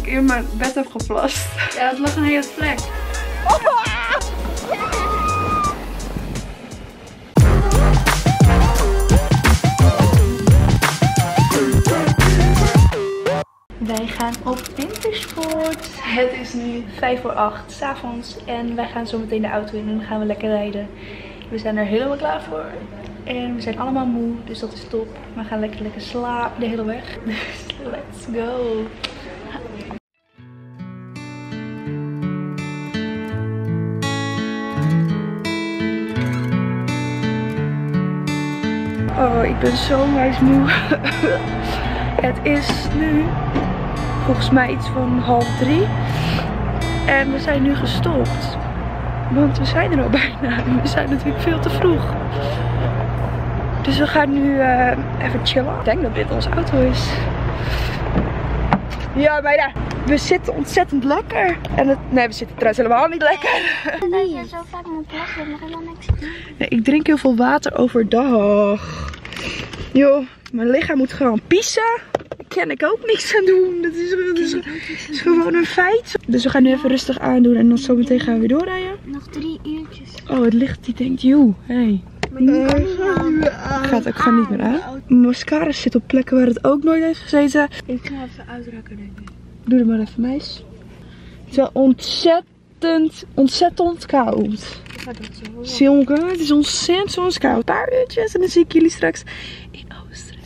ik in mijn bed heb geplast. Ja, het lag een hele vlek. Wij gaan op wintersport. Het is nu 7:55 's avonds en wij gaan zo meteen de auto in en dan gaan we lekker rijden. We zijn er helemaal klaar voor. En we zijn allemaal moe, dus dat is top. We gaan lekker slapen de hele weg. Dus let's go. Oh, ik ben zo moe. Het is nu volgens mij iets van 2:30. En we zijn nu gestopt. Want we zijn er al bijna. We zijn natuurlijk veel te vroeg. Dus we gaan nu even chillen. Ik denk dat dit onze auto is. Ja, meiden. We zitten ontzettend lekker. En nee, we zitten trouwens helemaal niet lekker. Dat je zo vaak moet plassen, je mag helemaal niks doen. Nee, ik drink heel veel water overdag. Joh, mijn lichaam moet gewoon pissen. Daar kan ik ook niks aan doen. Dat is gewoon een feit. Dus we gaan nu even rustig aandoen en dan zometeen gaan we weer doorrijden. Nog 3 uurtjes. Oh, het licht die denkt, joe, hey. Gaat ook gewoon niet meer aan. Mijn mascara zit op plekken waar het ook nooit heeft gezeten. Ik ga even uitraken, denk ik. Doe er maar even, meis. Het is wel ontzettend koud. Jongen, het is ontzettend koud. Een paar uurtjes en dan zie ik jullie straks in Oostenrijk.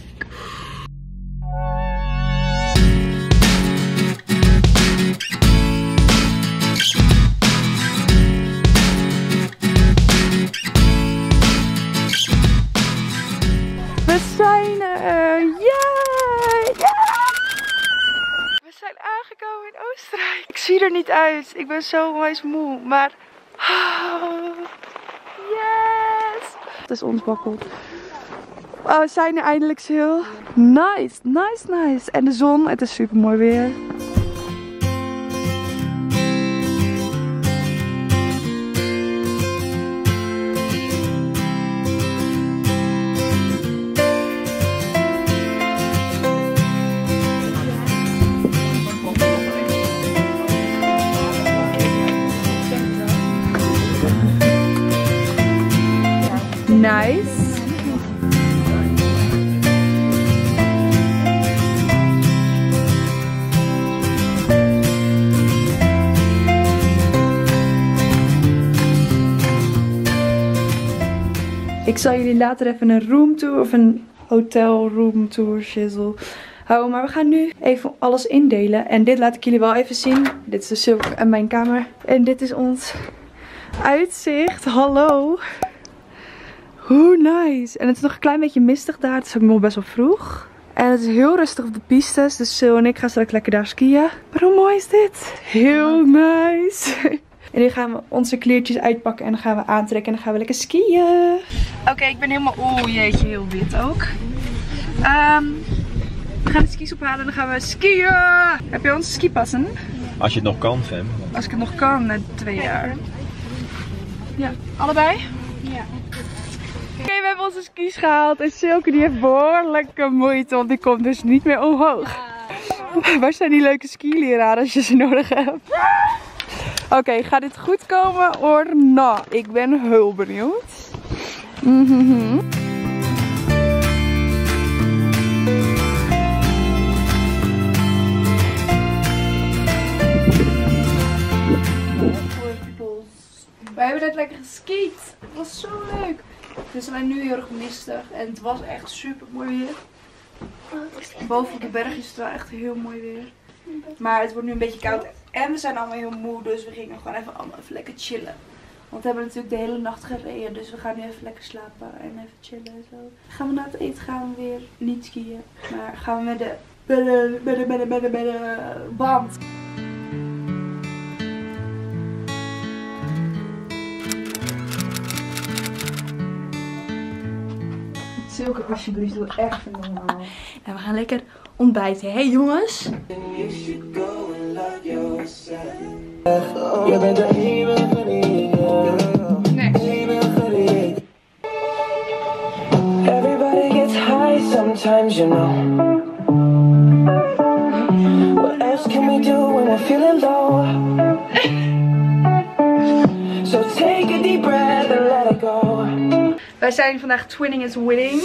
We zijn er! Yay! We zijn aangekomen in Oostenrijk. Ik zie er niet uit. Ik ben zo onwijs moe. Maar... yes! Het is ontwakkeld. Oh, we zijn er eindelijk, Sil. Nice. En de zon, het is super mooi weer. Nice. Ik zal jullie later even een roomtour of een hotel roomtour shizzle houden. Maar we gaan nu even alles indelen. En dit laat ik jullie wel even zien. Dit is de Silk en mijn kamer. En dit is ons uitzicht. Hallo. Hoe nice. En het is nog een klein beetje mistig daar. Het is ook nog best wel vroeg. En het is heel rustig op de pistes. Dus Sil en ik gaan straks lekker daar skiën. Maar hoe mooi is dit? Heel nice. En nu gaan we onze kleertjes uitpakken en dan gaan we aantrekken en dan gaan we lekker skiën. Oké, ik ben helemaal... Oeh, jeetje, heel wit ook. We gaan de skis ophalen en dan gaan we skiën. Heb je onze skipassen? Als je het nog kan, Fem. Als ik het nog kan, na 2 jaar. Ja, allebei? Ja. Oké, we hebben onze skis gehaald en Silke die heeft behoorlijke moeite, want die komt dus niet meer omhoog. Waar zijn die leuke skileraren als je ze nodig hebt? Oké, gaat dit goed komen? Or nou, ik ben heel benieuwd. We hebben net lekker geskiet. Het was zo leuk. Het is alleen nu heel erg mistig en het was echt super mooi weer. Boven op de berg is het wel echt heel mooi weer. Maar het wordt nu een beetje koud en we zijn allemaal heel moe, dus we gingen gewoon even lekker chillen. Want we hebben natuurlijk de hele nacht gereden, dus we gaan nu even lekker slapen en even chillen en zo. Gaan we na het eten gaan we weer niet skiën, maar gaan we met de band. Silke, alsjeblieft, doe echt normaal. En we gaan lekker ontbijten, hè jongens? Everybody gets high sometimes, you know. What else can we do when feeling low. So take a deep breath and let it go. Wij zijn vandaag Twinning is Winning.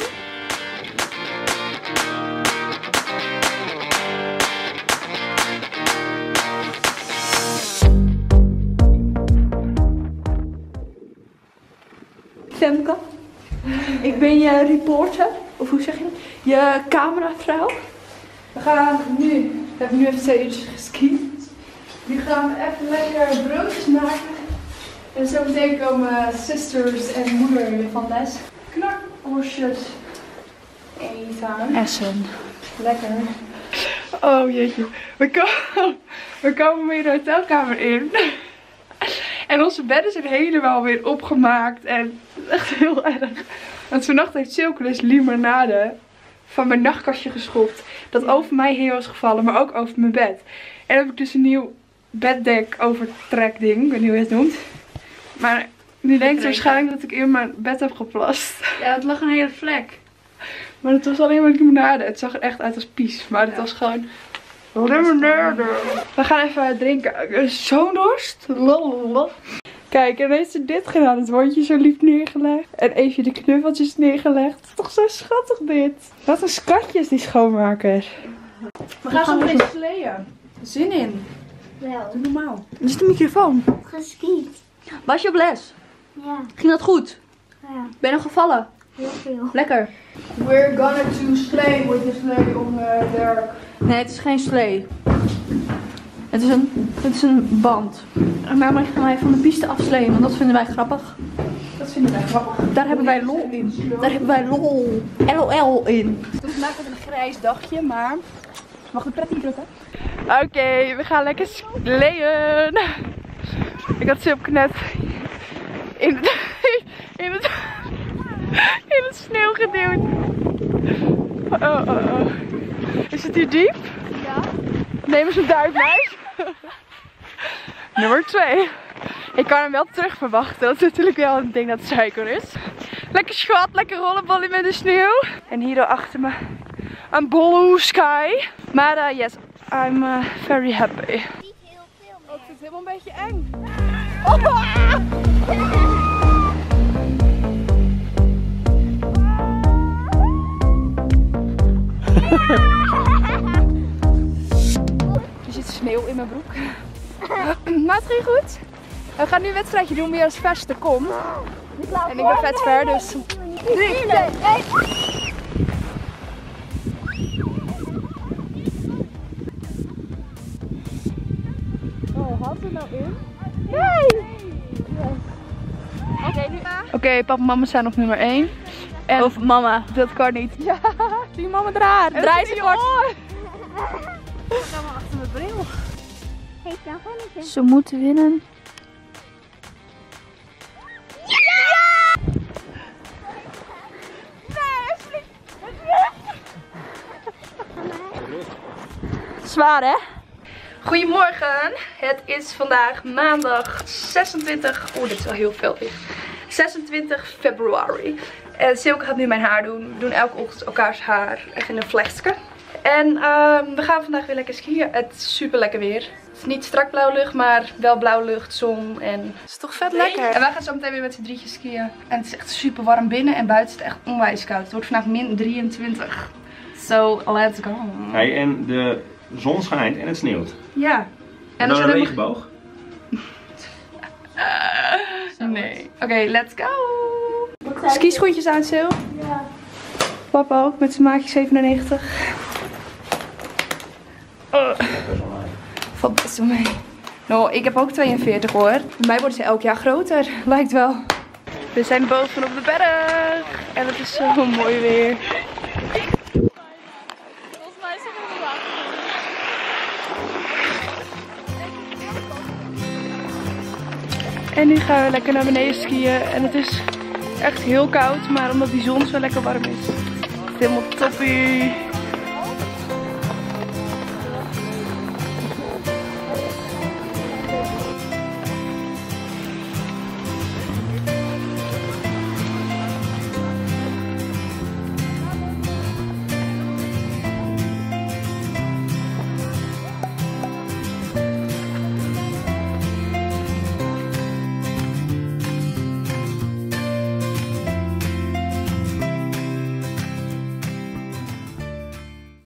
Femke, ik ben je reporter, of hoe zeg je dat? Je cameravrouw. We hebben nu even 2 uurtjes geskiet. Nu gaan we even lekker broodjes maken. En zo meteen komen sisters en moeder van les. Knakworstjes eten. Essen. Lekker. Oh jeetje. We komen weer de hotelkamer in. En onze bedden zijn helemaal weer opgemaakt. En echt heel erg. Want vannacht heeft Silke dus limonade van mijn nachtkastje geschopt. Dat over mij heen was gevallen, maar ook over mijn bed. En dan heb ik dus een nieuw beddek overtrek ding. Ik weet niet hoe je het noemt. Maar nu denkt ze waarschijnlijk dat ik in mijn bed heb geplast. Ja, het lag een hele vlek. Maar het was alleen maar limonade. Het zag er echt uit als pies. Maar het was gewoon limonade. We gaan even drinken. Zo'n dorst. Lalalala. Kijk, en heeft ze dit gedaan. Het wondje zo lief neergelegd. En even de knuffeltjes neergelegd. Toch zo schattig dit. Wat een schatjes die schoonmaker. We gaan zo meteen sleeën. Zin in. Wel. Doe normaal. Dit is de microfoon. Geskiet. Was je op les? Ja. Ging dat goed? Ja. Ben je nog gevallen? Heel veel. Lekker. We're gonna to slay with the slay on Dirk. Nee, het is geen slee. Het is een band. En mama gaan wij van de piste afsleen, want dat vinden wij grappig. Dat vinden wij grappig. Daar hebben wij lol in. Daar hebben wij lol. LOL in. Dus vandaag wordt een grijs dagje, maar mag de pret niet drukken? Oké, we gaan lekker sleeën. Ik had Silke net in het sneeuw geduwd. Oh. Is het hier diep? Ja. Neem eens een duikmuis. Nummer 2. Ik kan hem wel terug verwachten. Dat is natuurlijk wel een ding dat suiker is. Lekker schat, lekker rollenbollen met de sneeuw. En hier achter me een blue sky. Maar yes, I'm very happy. Niet heel veel meer. Het is helemaal een beetje eng. Er zit sneeuw in mijn broek. Maar het ging goed. We gaan nu een wedstrijdje doen wie als verste komt. En ik ben vet ver, dus 3, 2, 1. Oh, had ze nou in? Nee! Oké, papa en mama zijn op nummer 1. En Of mama. dat kan niet. Ja, die mama draait. Draai ze kort. Ik ga maar achter mijn bril. Heeft nou gewoon niet. Ze moeten winnen. Zwaar hè? Goedemorgen, het is vandaag maandag 26, dit is wel heel veel licht. 26 februari. En Silke gaat nu mijn haar doen. We doen elke ochtend elkaars haar, echt in een vlechtje. En we gaan vandaag weer lekker skiën. Het is super lekker weer. Het is niet strak blauwe lucht, maar wel blauwe lucht, zon en... Het is toch vet lekker. En wij gaan zo meteen weer met z'n drietjes skiën. En het is echt super warm binnen en buiten is het echt onwijs koud. Het wordt vandaag min 23. So, let's go. Hey, en de zon schijnt en het sneeuwt. Ja. En dan een regenboog. Nee. Oké, let's go. Skischoentjes aan, Sil. Ja. Papa ook met zijn maatje 97. Valt best wel mee. Nou, ik heb ook 42 hoor. Bij mij worden ze elk jaar groter. Lijkt wel. We zijn boven op de berg. En het is zo mooi weer. Volgens mij zijn we water. En nu gaan we lekker naar beneden skiën. En het is echt heel koud. Maar omdat die zon zo lekker warm is. Het is helemaal toppie.